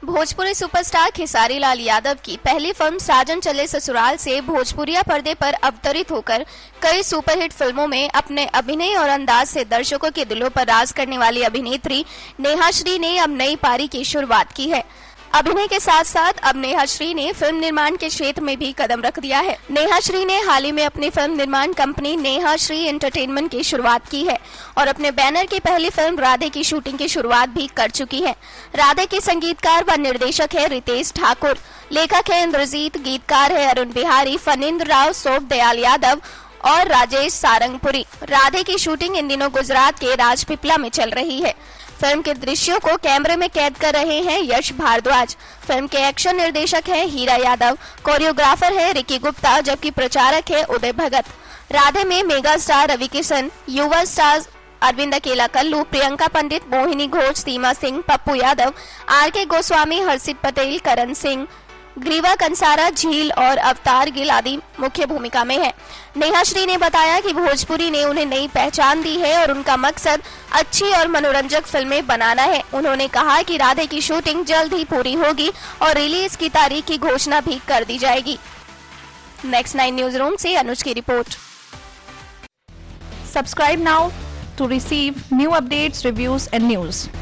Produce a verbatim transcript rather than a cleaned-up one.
Bhojpuri superstar Khesari Lal Yadav की पहली film साजन चले ससुराल से भोजपुरिया पर्दे पर अवतरित होकर कई सुपरहिट फिल्मों में अपने अभिनय और अंदाज से दर्शकों के दिलों पर राज करने वाली अभिनेत्री नेहा श्री ने अब नई पारी की शुरुआत की है। अभिनय के साथ साथ अब नेहा श्री ने फिल्म निर्माण के क्षेत्र में भी कदम रख दिया है। नेहा श्री ने हाल ही में अपनी फिल्म निर्माण कंपनी नेहा श्री एंटरटेनमेंट की शुरुआत की है और अपने बैनर की पहली फिल्म राधे की शूटिंग की शुरुआत भी कर चुकी है। राधे के संगीतकार व निर्देशक है रितेश ठाकुर, लेखक है इंद्रजीत, गीतकार है अरुण बिहारी, फणींद्र राव, सोप दयाल यादव और राजेश सारंगपुरी। राधे की शूटिंग इन दिनों गुजरात के राजपीपला में चल रही है। फिल्म के दृश्यों को कैमरे में कैद कर रहे हैं यश भारद्वाज। फिल्म के एक्शन निर्देशक है हीरा यादव, कोरियोग्राफर है रिकी गुप्ता, जबकि प्रचारक है उदय भगत। राधे में मेगा स्टार रवि किशन, युवा star Arvind Akela Kallu, Priyanka Pandit, Mohini Ghosh, Seema Singh, Pappu Yadav, R K Goswami, हर्षित पटेल, करण सिंह, ग्रीवा कंसारा, झील और अवतार गिल आदि मुख्य भूमिका में है। नेहा श्री ने बताया कि भोजपुरी ने उन्हें नई पहचान दी है और उनका मकसद अच्छी और मनोरंजक फिल्में बनाना है। उन्होंने कहा कि राधे की शूटिंग जल्द ही पूरी होगी और रिलीज की तारीख की घोषणा भी कर दी जाएगी। नेक्स्ट नाइन न्यूज रूम से अनुज की report. Subscribe now to receive new updates, reviews and news.